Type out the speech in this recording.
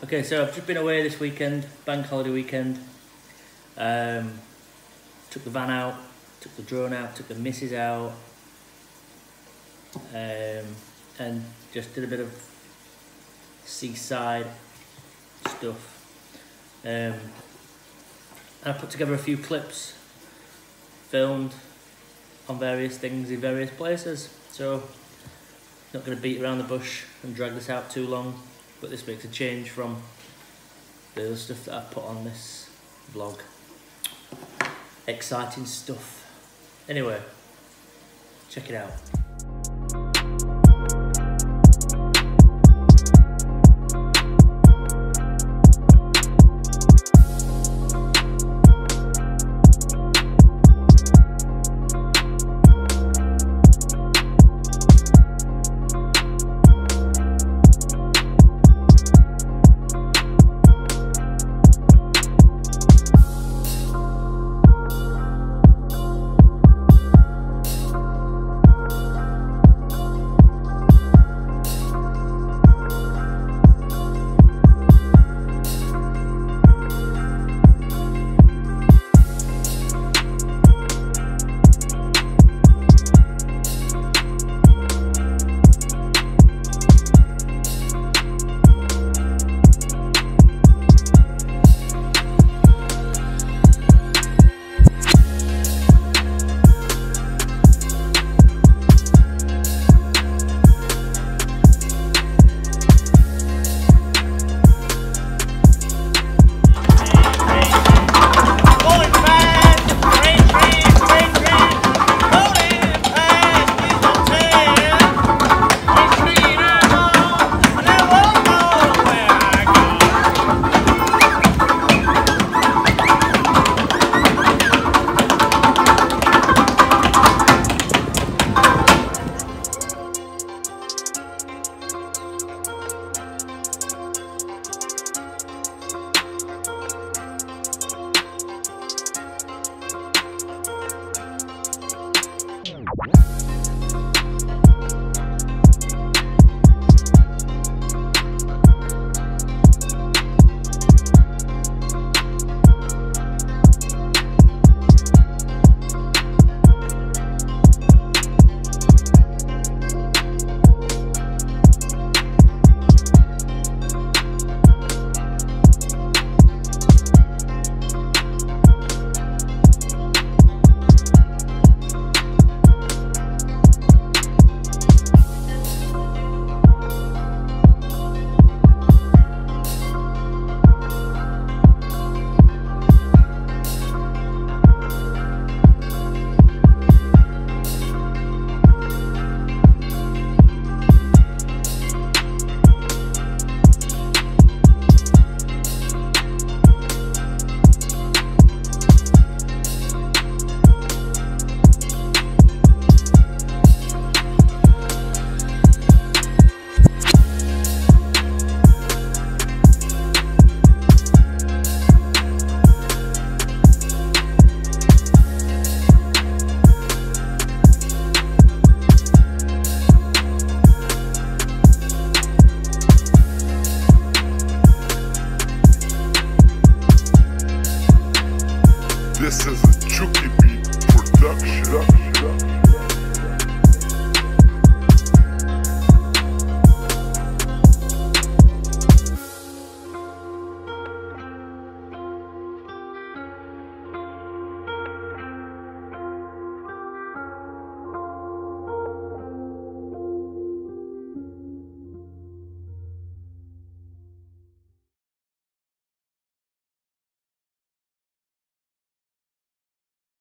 Okay, so I've just been away this weekend, bank holiday weekend. Took the van out, took the drone out, took the missus out, and just did a bit of seaside stuff. And I put together a few clips, filmed on various things in various places. So, not going to beat around the bush and drag this out too long, but this makes a change from the other stuff that I've put on this vlog. Exciting stuff. Anyway, check it out. This is a Chucky Beat production.